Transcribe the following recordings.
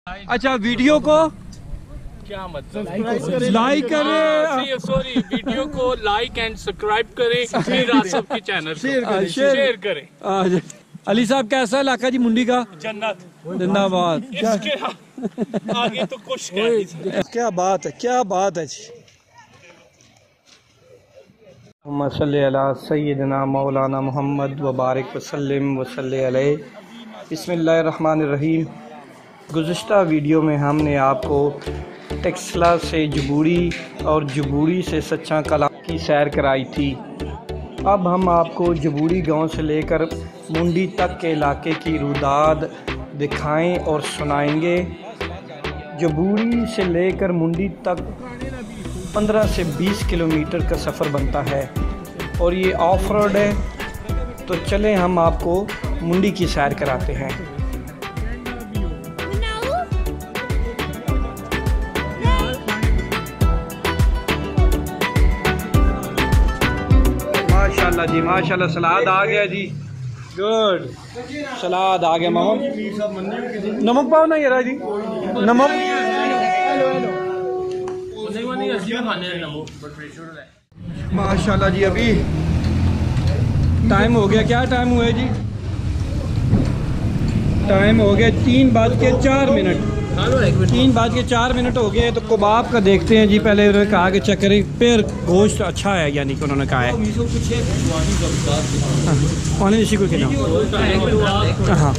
अच्छा वीडियो को क्या मतलब लाइक करें, सॉरी वीडियो को लाइक एंड सब्सक्राइब करें, फिर आसफ की चैनल शेयर करें। अली साहब कैसा है इलाका जी मुंडी का? जन्नत जिंदाबाद। इसके आगे तो कुछ कह नहीं सकते। क्या बात है, क्या बात है जी। सल्ली अला सय्यदना मौलाना मुहम्मद व बारिक वसल्लिम वसल्ली अलैहि। बिस्मिल्लाहिर्रहमानिर्रहीम। गुज़िश्ता वीडियो में हमने आपको टेक्सला से जबूरी और जबूरी से सच्चा कलाम की सैर कराई थी। अब हम आपको जबूरी गांव से लेकर मुंडी तक के इलाके की रुदाद दिखाएं और सुनाएंगे। जबूरी से लेकर मुंडी तक 15 से 20 किलोमीटर का सफ़र बनता है और ये ऑफ रोड है। तो चलें हम आपको मुंडी की सैर कराते हैं। माशाल्लाह जी माशाल्लाह, सलाद आ गया जी, गुड। सलाद आ गया मामा। नमक पाओ ना ये जी, नमक। माशाल्लाह जी, अभी टाइम हो गया, क्या टाइम हुआ है जी? टाइम हो गया 3:04। 3:04 हो गए। तो कबाब का देखते हैं जी। पहले उन्होंने कहा कि चेक करें, फिर गोश्त अच्छा है, यानी कि उन्होंने कहा है इसी को हाँ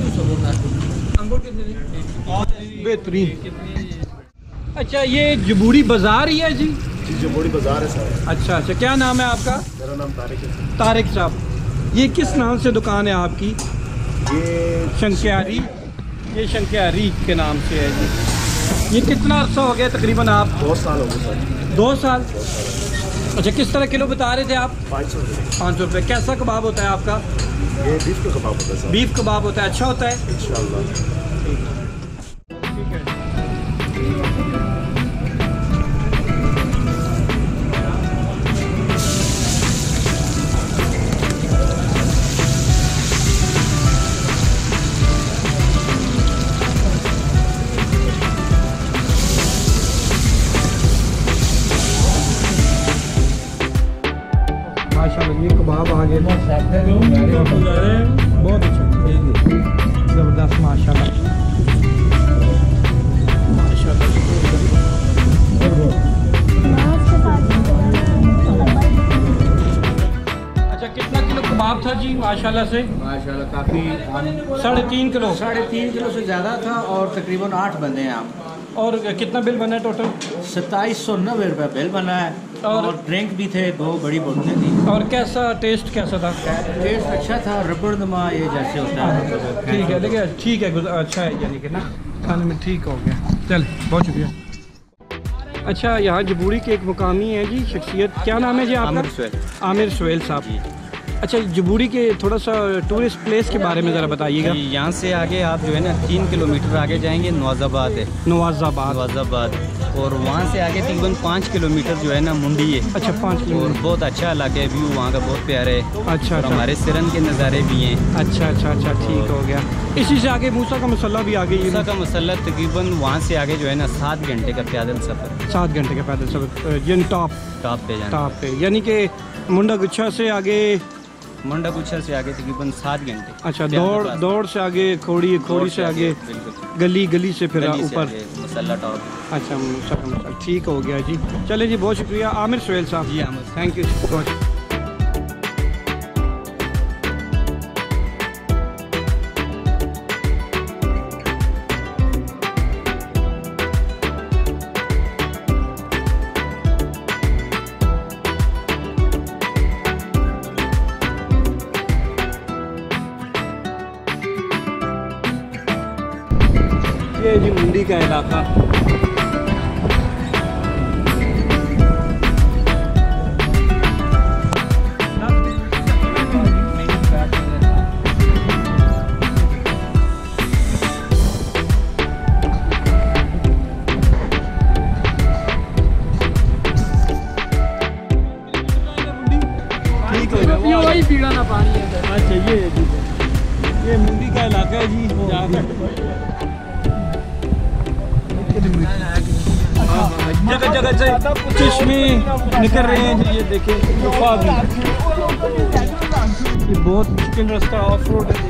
बेहतरीन। अच्छा, ये जबूरी बाज़ार ही है जी? जबूरी बाज़ार है सर। अच्छा अच्छा, क्या नाम है आपका? मेरा नाम तारिक है। तारिक साहब, ये किस नाम से दुकान है आपकी? ये शंक्यारी, ये शंक्यारी के नाम से है जी। ये कितना अर्सा हो गया तकरीबन? आप 2 साल हो गए सर। 2 साल। अच्छा, किस तरह किलो बता रहे थे आप? 500 रुपये। 500 रुपये। कैसा कबाब होता है आपका? ये बीफ का कबाब होता है सर। बीफ कबाब होता है, अच्छा होता है इंशाल्लाह। माशाल्लाह, ये कबाब आ गए, बहुत अच्छा, ज़बरदस्त। माशाल्लाह माशाल्लाह। अच्छा, कितना किलो कबाब था जी? माशाल्लाह से माशाल्लाह काफ़ी 3.5 किलो। 3.5 किलो से ज़्यादा था और तकरीबन 8 बंदे हैं आप। और कितना बिल बना है टोटल? 2790 रुपये बिल बना है। और ड्रिंक भी थे, 2 बड़ी बोतलें थी। और कैसा टेस्ट कैसा था? टेस्ट अच्छा था, रबड़नुमा ये जैसे होता है। ठीक है, लेकिन ठीक है, अच्छा है, यानी कि ना खाने में ठीक हो गया। चल, बहुत शुक्रिया। अच्छा, यहाँ जबूरी के एक मुकामी है जी शख्सियत, क्या नाम है जी आपका? आमिर सुहेल साहब। अच्छा, जबूरी के थोड़ा सा टूरिस्ट प्लेस के बारे में ज़रा बताइएगा। यहाँ से आगे आप जो है ना 3 किलोमीटर आगे जाएंगे, नवाज़ाबाद है। नवाज़ाबाद। और वहाँ से आगे तकरीबन 5 किलोमीटर जो है ना मुंडी है। अच्छा, 5 और किलोमीटर। बहुत अच्छा इलाका है, व्यू वहाँ का बहुत प्यारा है। अच्छा, और हमारे सिरन के नज़ारे भी हैं। अच्छा अच्छा अच्छा, ठीक हो गया। इसी से आगे मूसा का मसल्ला भी आ गई। मूसा का मसल्ला तकरीबन वहाँ से आगे जो है ना 7 घंटे का पैदल सफ़र। 7 घंटे का पैदल सफ़र, यानी टॉप पे जाना। टॉप पे, यानी कि मुंडा गुच्छा से आगे, मुंडा गुच्छा से आगे तकरीबन 7 घंटे। अच्छा, दौड़ से आगे, खोड़ी से आगे, गली से फिर ऊपर मसल्ला टॉप। अच्छा, मूसा का मसल्ला, ठीक हो गया जी। चले जी, बहुत शुक्रिया आमिर सुहेल साहब जी। आमिर, थैंक यू बहुत। ये जी मुंडी का इलाका। वही पीड़ा ना पानी है। अच्छा, ये मुंडी का इलाका है जी, जहाँ जगह जगह से चश्मे निकल रहे हैं जी, ये देखें गुफा भी। ये बहुत मुश्किल रास्ता ऑफ रोड है।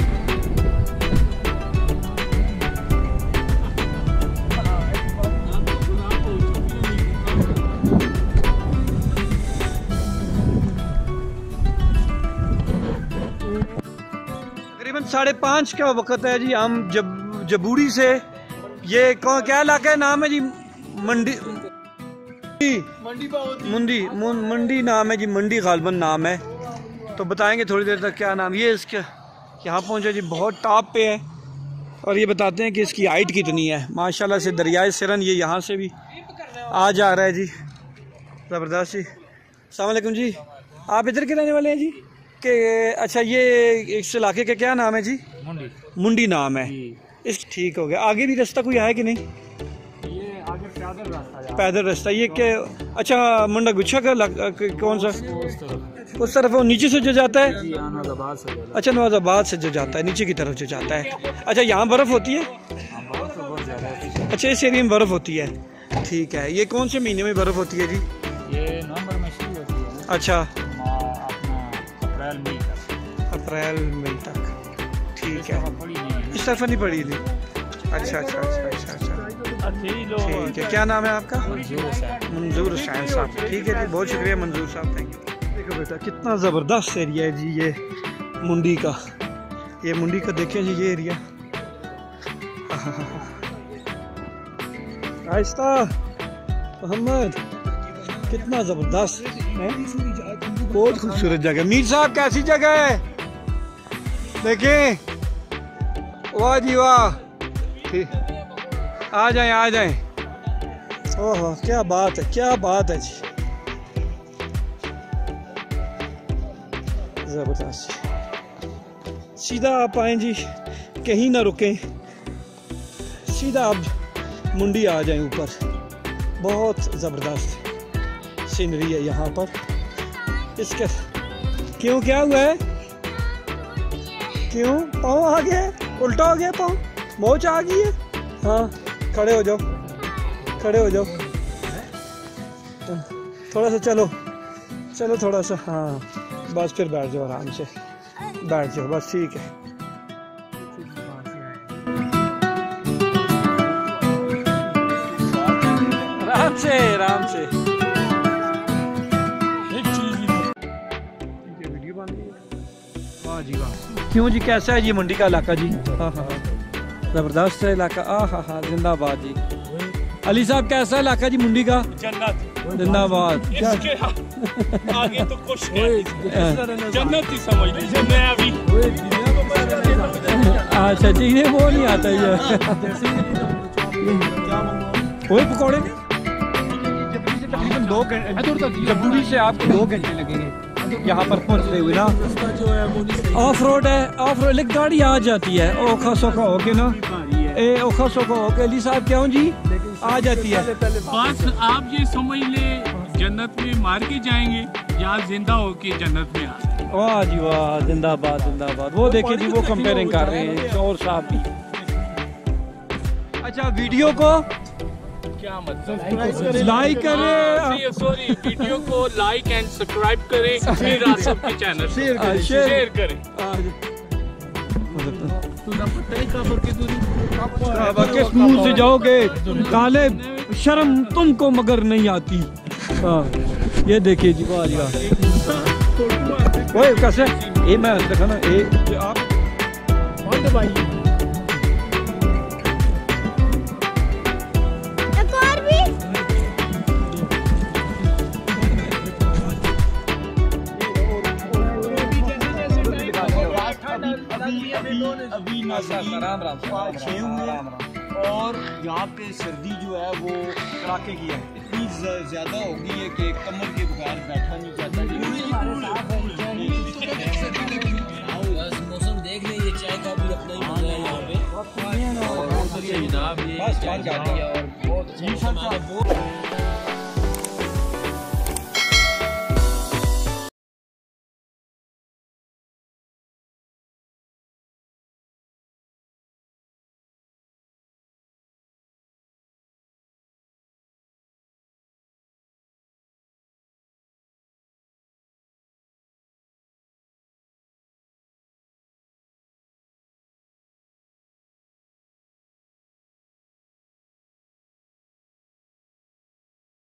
तकरीबन 5:30 का वक्त है जी। हम जबूरी से, ये कौन क्या इलाका है, नाम है जी मंडी मंडी नाम है जी, मंडी गालबन नाम है। तो बताएंगे थोड़ी देर तक क्या नाम। ये इसके यहाँ पहुँचे जी, बहुत टॉप पे है। और ये बताते हैं कि इसकी हाइट कितनी है। माशाल्लाह से दरियाए सिरन ये यहाँ से भी आ जा रहा है जी, ज़बरदस्त जी। अस्सलाम वालेकुम जी, आप इधर के रहने वाले हैं जी के? अच्छा, ये इस इलाके का क्या नाम है जी? मुंडी नाम है इस। ठीक हो गया। आगे भी रास्ता कोई है कि नहीं? ये आगे पैदल रास्ता। ये क्या? अच्छा, मुंडा गुच्छा का कौन सा? उस तरफ वो नीचे से जो जाता है? अच्छा, नवाज़ाबाद से जो जाता है नीचे की तरफ जो जाता है। अच्छा, यहाँ बर्फ़ होती है? अच्छा, इस एरिया में बर्फ़ होती है। ठीक है। ये कौन से महीने में बर्फ़ होती है जी? ये नवंबर में शुरू होती है। अच्छा, अप्रैल मई तक। ठीक है। इस तरफ नहीं पड़ी थी? अच्छा अच्छा अच्छा अच्छा अच्छा, ठीक है। क्या नाम है आपका? मंजूर हुसैन साहब। ठीक है जी, बहुत शुक्रिया मंजूर साहब, थैंक यू। देखो बेटा, कितना ज़बरदस्त एरिया है जी ये मुंडी का। ये मुंडी का देखें जी, ये एरिया। आहिस्ता मोहम्मद, कितना ज़बरदस्त है, बहुत खूबसूरत जगह। मीर साहब, कैसी जगह है? देखें, वाह जी वाह। आ जाएं आ जाएं। ओह, क्या बात है, क्या बात है जी, ज़बरदस्त। सीधा आप आएँ जी, कहीं ना रुकें, सीधा आप मुंडी आ जाएं ऊपर। बहुत ज़बरदस्त सीनरी है यहाँ पर। इसके क्यों, क्या हुआ है? क्यों पाँव आ गया, उल्टा हो गया पाँव, मोच आ गई है? हाँ, खड़े हो जाओ, खड़े हो जाओ, थोड़ा सा चलो चलो थोड़ा सा। हाँ बस, फिर बैठ जाओ, आराम से बैठ जाओ बस, ठीक है। आराम से आराम से। वीडियो बन रही है। वाह जी वाह। क्यों जी, कैसा है जी मंडी का इलाका जी? हाँ हाँ, ज़बरदस्त है इलाका। हाँ हाँ, जिंदाबाद जी। अली साहब, कैसा इलाका जी मंडी का? जन्नत जिंदाबाद। आगे तो कुछ जन्नत ही समझ लीजिए। मैं अभी अच्छा ठीक है, वो नहीं आता ये। वही पकौड़े तकरीबन 2 घंटे, जबूरी से आपको 2 घंटे लगेंगे यहाँ पर पहुँचते हुए ना। ऑफ रोड है, ऑफ रोड, लेकिन गाड़ी आ जाती है ओखा सोखा होके ना, ओखा सोखा होके। अली साहब, क्यों जी आ जाती है? बस आप ये समझ ले, जन्नत में मार के जाएंगे या जिंदा होके जन्नत में आ। वाह जी वाह, जिंदाबाद जिंदाबाद। वो देखिए जी, वो कंपेयरिंग कर रहे हैं शौर साहब भी। अच्छा, वीडियो को क्या मतलब लाइक करें, सॉरी, वीडियो को लाइक एंड सब्सक्राइब करें, फिर रासब के चैनल शेयर करें। किस मुंह से जाओगे काले, शर्म तुमको मगर नहीं आती। ये देखिए जी, वाह जी वाह। ओए कैसे, ये मैं देखा ना, ये आप अभी और यहाँ पे सर्दी जो है वो कड़ाके की है, इतनी ज़्यादा होगी है कि कमर के बगैर बैठा नहीं जाता। मौसम देख ले, ये चाय का भी अपना ही मजा है यहाँ पे। और जनाब ये चाय और बहुत